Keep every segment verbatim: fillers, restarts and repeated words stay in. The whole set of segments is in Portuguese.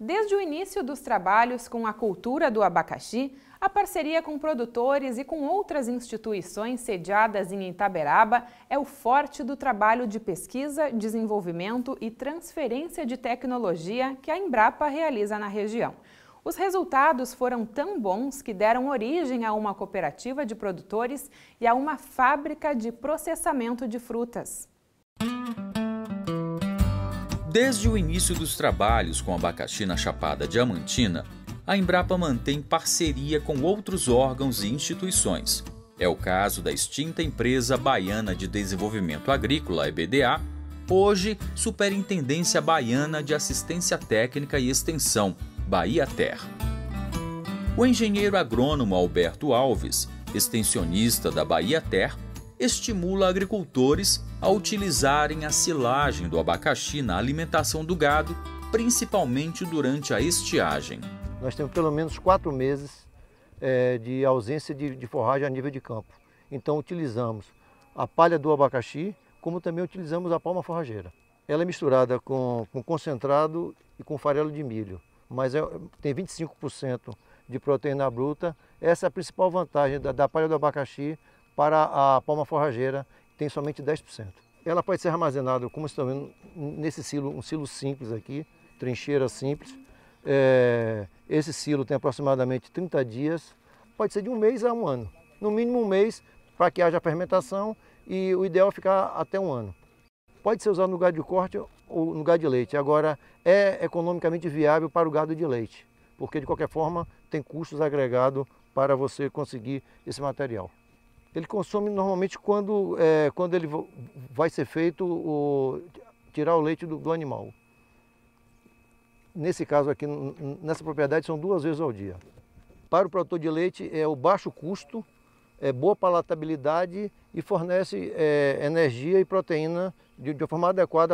Desde o início dos trabalhos com a cultura do abacaxi, a parceria com produtores e com outras instituições sediadas em Itaberaba é o forte do trabalho de pesquisa, desenvolvimento e transferência de tecnologia que a Embrapa realiza na região. Os resultados foram tão bons que deram origem a uma cooperativa de produtores e a uma fábrica de processamento de frutas. Desde o início dos trabalhos com abacaxi na Chapada Diamantina, a Embrapa mantém parceria com outros órgãos e instituições. É o caso da extinta Empresa Baiana de Desenvolvimento Agrícola, E B D A, hoje Superintendência Baiana de Assistência Técnica e Extensão, Bahia-Ter. O engenheiro agrônomo Alberto Alves, extensionista da Bahia-Ter, estimula agricultores a utilizarem a silagem do abacaxi na alimentação do gado, principalmente durante a estiagem. Nós temos pelo menos quatro meses é, de ausência de, de forragem a nível de campo. Então utilizamos a palha do abacaxi, como também utilizamos a palma forrageira. Ela é misturada com, com concentrado e com farelo de milho, mas é, tem vinte e cinco por cento de proteína bruta. Essa é a principal vantagem da, da palha do abacaxi para a palma forrageira, que tem somente dez por cento. Ela pode ser armazenada, como estão vendo, nesse silo, um silo simples aqui, trincheira simples. É, esse silo tem aproximadamente trinta dias, pode ser de um mês a um ano. No mínimo um mês para que haja fermentação e o ideal é ficar até um ano. Pode ser usado no gado de corte ou no gado de leite. Agora é economicamente viável para o gado de leite, porque de qualquer forma tem custos agregados para você conseguir esse material. Ele consome normalmente quando, é, quando ele vai ser feito o, tirar o leite do, do animal. Nesse caso aqui, nessa propriedade, são duas vezes ao dia. Para o produtor de leite é o baixo custo, é boa palatabilidade e fornece é, energia e proteína de, de uma forma adequada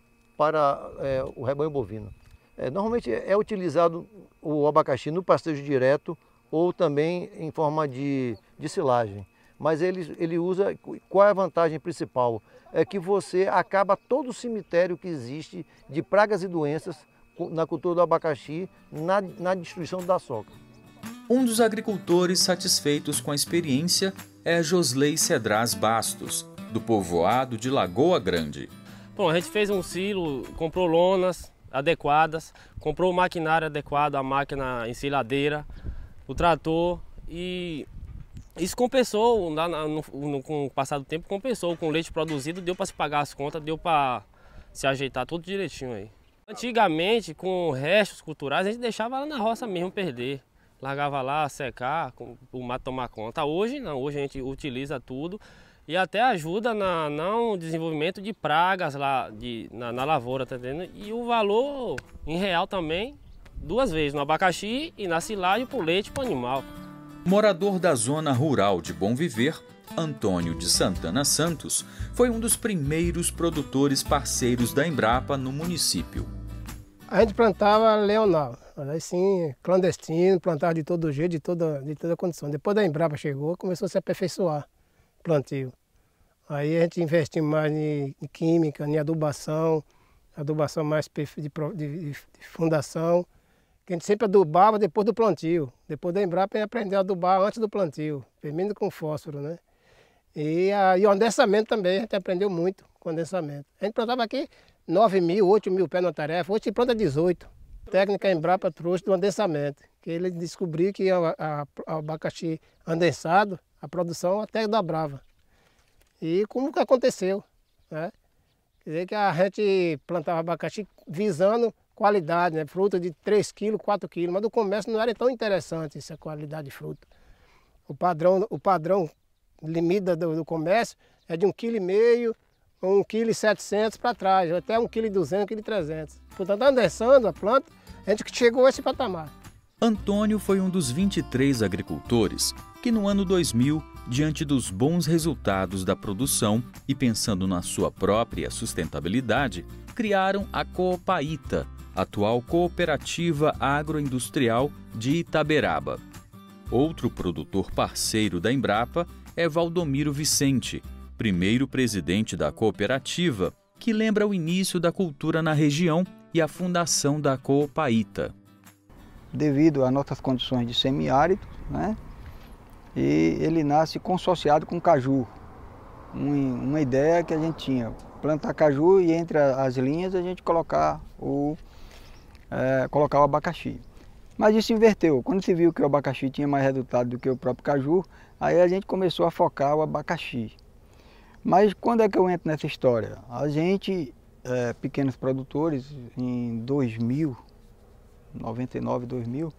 para é, o rebanho bovino. É, normalmente é utilizado o abacaxi no pastejo direto ou também em forma de, de silagem. Mas ele, ele usa, qual é a vantagem principal? É que você acaba todo o cemitério que existe de pragas e doenças na cultura do abacaxi, na, na destruição da soca. Um dos agricultores satisfeitos com a experiência é Josley Cedraz Bastos, do povoado de Lagoa Grande. Bom, a gente fez um silo, comprou lonas adequadas, comprou o maquinário adequado, a máquina ensiladeira, o trator, e isso compensou, no, no, no, com o passar do tempo, compensou. Com o leite produzido, deu para se pagar as contas, deu para se ajeitar tudo direitinho aí. Antigamente, com restos culturais, a gente deixava lá na roça mesmo perder. Largava lá, secar, o mato tomar conta. Hoje não, hoje a gente utiliza tudo e até ajuda na, no desenvolvimento de pragas lá de, na, na lavoura, tá entendendo? E o valor em real também, duas vezes, no abacaxi e na silagem para o leite para o animal. Morador da zona rural de Bom Viver, Antônio de Santana Santos foi um dos primeiros produtores parceiros da Embrapa no município. A gente plantava leonal, assim, clandestino, plantava de todo jeito, de toda, de toda condição. Depois da Embrapa chegou, começou a se aperfeiçoar o plantio. Aí a gente investiu mais em, em química, em adubação, adubação mais de, de, de, de fundação, que a gente sempre adubava depois do plantio. Depois da Embrapa a gente aprendeu a adubar antes do plantio, primeiro com fósforo, né? E, a, e o adensamento também, a gente aprendeu muito com adensamento. A gente plantava aqui nove mil, oito mil pés na tarefa, hoje se planta dezoito. A técnica Embrapa trouxe do adensamento, que ele descobriu que o abacaxi adensado, a produção até dobrava. E como que aconteceu, né? Quer dizer que a gente plantava abacaxi visando qualidade, né? Fruta de três quilos, quatro quilos, mas do comércio não era tão interessante essa qualidade de fruta. O padrão, o padrão limite do, do comércio é de um vírgula cinco quilo, um vírgula setecentos quilos para trás, até um vírgula duzentos, um vírgula trezentos. Portanto, adensando a planta, a gente chegou a esse patamar. Antônio foi um dos vinte e três agricultores que no ano dois mil, diante dos bons resultados da produção e pensando na sua própria sustentabilidade, criaram a Coopaíta, atual Cooperativa Agroindustrial de Itaberaba. Outro produtor parceiro da Embrapa é Valdomiro Vicente, primeiro presidente da cooperativa, que lembra o início da cultura na região e a fundação da Coopaita. Devido às nossas condições de semiárido, né, e ele nasce consociado com caju. Um, uma ideia que a gente tinha, plantar caju e entre as linhas a gente colocar o, é, colocar o abacaxi. Mas isso inverteu. Quando se viu que o abacaxi tinha mais resultado do que o próprio caju, aí a gente começou a focar o abacaxi. Mas quando é que eu entro nessa história? A gente, é, pequenos produtores, em dois mil, noventa e nove, dois mil,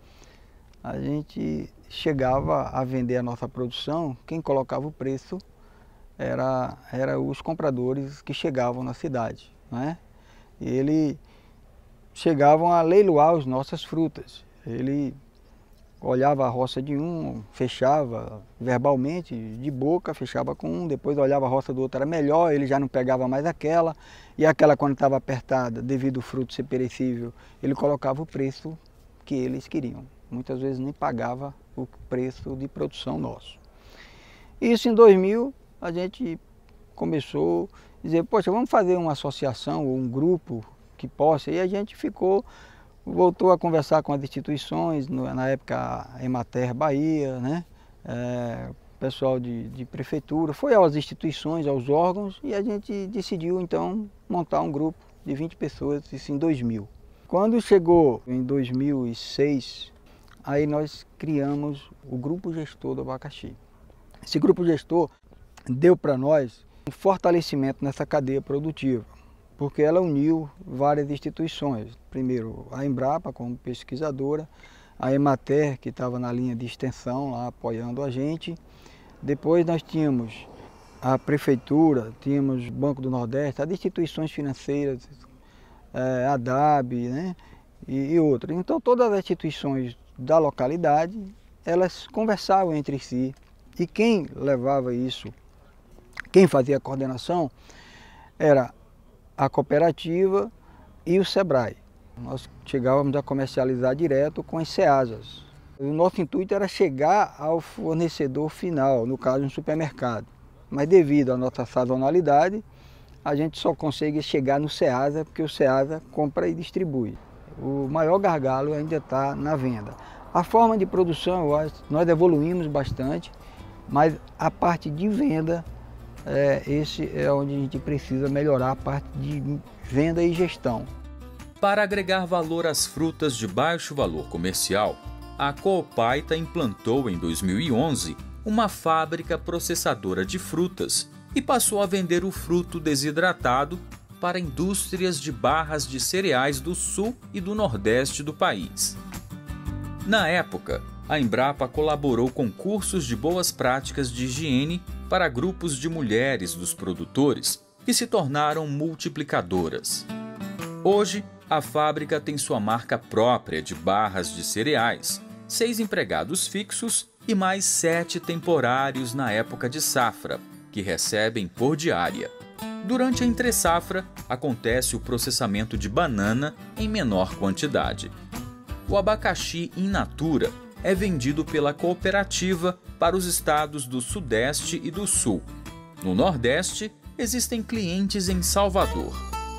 a gente chegava a vender a nossa produção, quem colocava o preço era, era os compradores que chegavam na cidade, né? E eles chegavam a leiloar as nossas frutas. Ele olhava a roça de um, fechava verbalmente, de boca, fechava com um, depois olhava a roça do outro, era melhor, ele já não pegava mais aquela, e aquela quando estava apertada, devido ao fruto ser perecível, ele colocava o preço que eles queriam. Muitas vezes nem pagava o preço de produção nosso. Isso em dois mil, a gente começou a dizer, poxa, vamos fazer uma associação ou um grupo que possa, e a gente ficou, voltou a conversar com as instituições, na época a Emater Bahia, né? É, pessoal de, de prefeitura, foi às instituições, aos órgãos, e a gente decidiu então montar um grupo de vinte pessoas, isso em dois mil. Quando chegou em dois mil e seis, aí nós criamos o grupo gestor do abacaxi. Esse grupo gestor deu para nós um fortalecimento nessa cadeia produtiva, porque ela uniu várias instituições. Primeiro a Embrapa como pesquisadora, a Emater que estava na linha de extensão lá apoiando a gente. Depois nós tínhamos a prefeitura, tínhamos o Banco do Nordeste, as instituições financeiras, a D A B, né? e, e outras. Então todas as instituições da localidade, elas conversavam entre si. E quem levava isso, quem fazia a coordenação, era a cooperativa e o Sebrae. Nós chegávamos a comercializar direto com as SEASAs. O nosso intuito era chegar ao fornecedor final, no caso um supermercado. Mas devido à nossa sazonalidade, a gente só consegue chegar no SEASA, porque o SEASA compra e distribui. O maior gargalo ainda está na venda. A forma de produção, eu acho, nós evoluímos bastante, mas a parte de venda, é, esse é onde a gente precisa melhorar, a parte de venda e gestão. Para agregar valor às frutas de baixo valor comercial, a Coopaita implantou em dois mil e onze uma fábrica processadora de frutas e passou a vender o fruto desidratado para indústrias de barras de cereais do sul e do nordeste do país. Na época, a Embrapa colaborou com cursos de boas práticas de higiene para grupos de mulheres dos produtores que se tornaram multiplicadoras. Hoje, a fábrica tem sua marca própria de barras de cereais, seis empregados fixos e mais sete temporários na época de safra, que recebem por diária. Durante a entre-safra, acontece o processamento de banana em menor quantidade. O abacaxi in natura é vendido pela cooperativa para os estados do Sudeste e do Sul. No Nordeste, existem clientes em Salvador.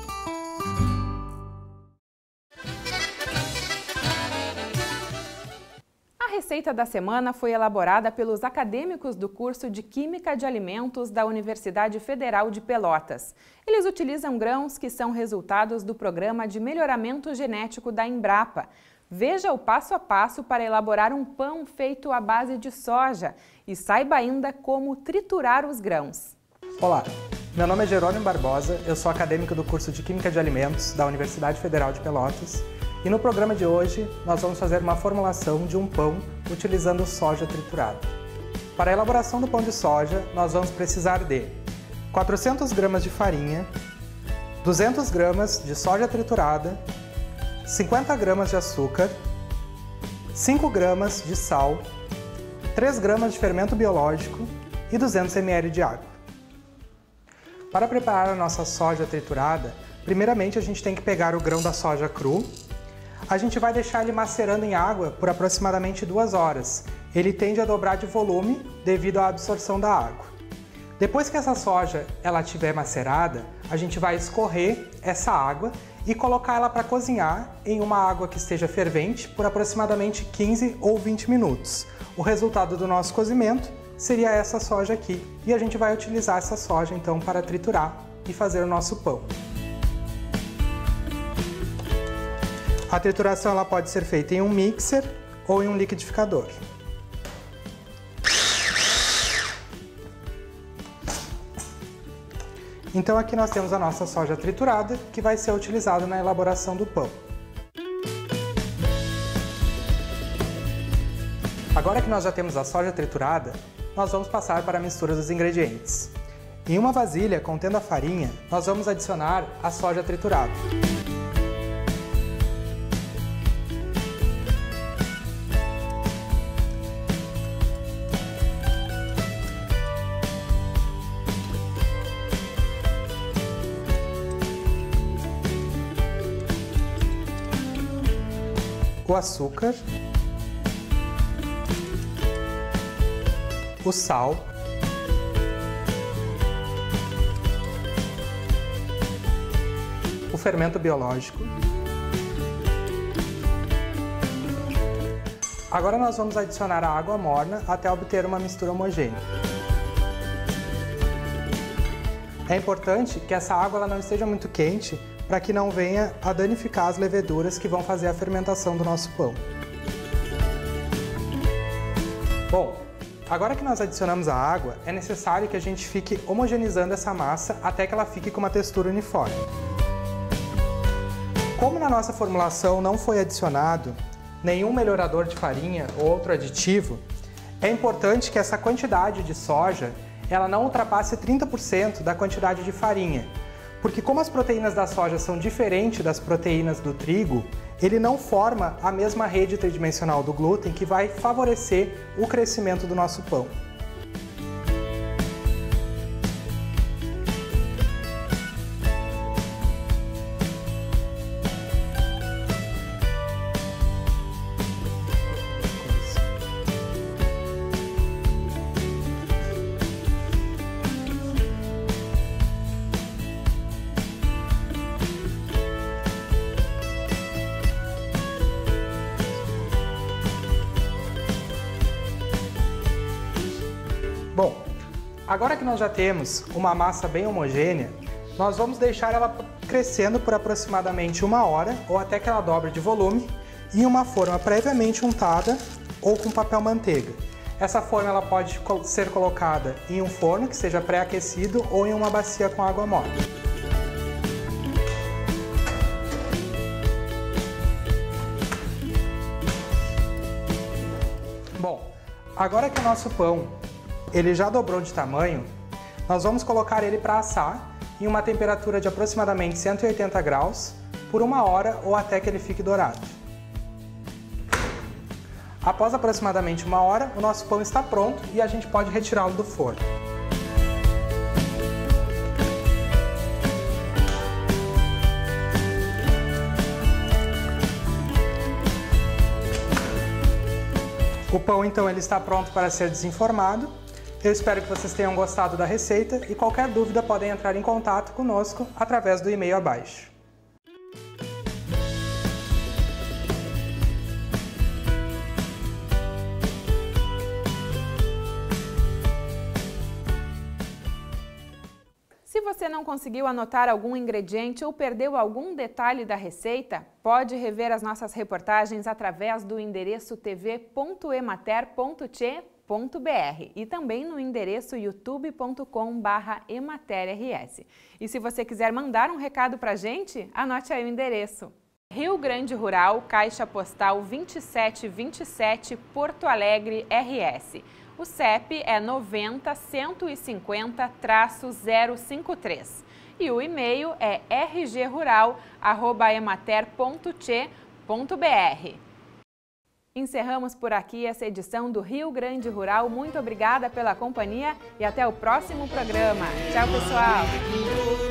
A receita da semana foi elaborada pelos acadêmicos do curso de Química de Alimentos da Universidade Federal de Pelotas. Eles utilizam grãos que são resultados do Programa de Melhoramento Genético da Embrapa. Veja o passo a passo para elaborar um pão feito à base de soja e saiba ainda como triturar os grãos. Olá, meu nome é Jerônimo Barbosa, eu sou acadêmico do curso de Química de Alimentos da Universidade Federal de Pelotas e no programa de hoje nós vamos fazer uma formulação de um pão utilizando soja triturada. Para a elaboração do pão de soja, nós vamos precisar de quatrocentas gramas de farinha, duzentas gramas de soja triturada, cinquenta gramas de açúcar, cinco gramas de sal, três gramas de fermento biológico e duzentos mililitros de água. Para preparar a nossa soja triturada, primeiramente a gente tem que pegar o grão da soja cru. A gente vai deixar ele macerando em água por aproximadamente duas horas. Ele tende a dobrar de volume devido à absorção da água. Depois que essa soja ela estiver macerada, a gente vai escorrer essa água e colocar ela para cozinhar em uma água que esteja fervente por aproximadamente quinze ou vinte minutos. O resultado do nosso cozimento seria essa soja aqui, e a gente vai utilizar essa soja então para triturar e fazer o nosso pão. A trituração ela pode ser feita em um mixer ou em um liquidificador. Então aqui nós temos a nossa soja triturada, que vai ser utilizada na elaboração do pão. Agora que nós já temos a soja triturada, nós vamos passar para a mistura dos ingredientes. Em uma vasilha contendo a farinha, nós vamos adicionar a soja triturada. O açúcar, o sal, o fermento biológico. Agora nós vamos adicionar a água morna até obter uma mistura homogênea. É importante que essa água ela não esteja muito quente, para que não venha a danificar as leveduras que vão fazer a fermentação do nosso pão. Bom, agora que nós adicionamos a água, é necessário que a gente fique homogeneizando essa massa até que ela fique com uma textura uniforme. Como na nossa formulação não foi adicionado nenhum melhorador de farinha ou outro aditivo, é importante que essa quantidade de soja ela não ultrapasse trinta por cento da quantidade de farinha, porque como as proteínas da soja são diferentes das proteínas do trigo, ele não forma a mesma rede tridimensional do glúten que vai favorecer o crescimento do nosso pão. Bom, agora que nós já temos uma massa bem homogênea, nós vamos deixar ela crescendo por aproximadamente uma hora ou até que ela dobre de volume em uma forma previamente untada ou com papel manteiga. Essa forma ela pode ser colocada em um forno que seja pré-aquecido ou em uma bacia com água morna. Bom, agora que o nosso pão ele já dobrou de tamanho, nós vamos colocar ele para assar em uma temperatura de aproximadamente cento e oitenta graus por uma hora ou até que ele fique dourado. Após aproximadamente uma hora, o nosso pão está pronto e a gente pode retirá-lo do forno. O pão então ele está pronto para ser desenformado. Eu espero que vocês tenham gostado da receita e qualquer dúvida podem entrar em contato conosco através do e-mail abaixo. Se você não conseguiu anotar algum ingrediente ou perdeu algum detalhe da receita, pode rever as nossas reportagens através do endereço t v ponto emater ponto tche ponto b r e também no endereço youtube ponto com barra emater r s. E se você quiser mandar um recado pra gente, anote aí o endereço. Rio Grande Rural, Caixa Postal vinte e sete vinte e sete, Porto Alegre, R S. O C E P é noventa, cento e cinquenta, zero cinco três. E o e-mail é r g rural arroba emater ponto tche ponto b r. Encerramos por aqui essa edição do Rio Grande Rural. Muito obrigada pela companhia e até o próximo programa. Tchau, pessoal!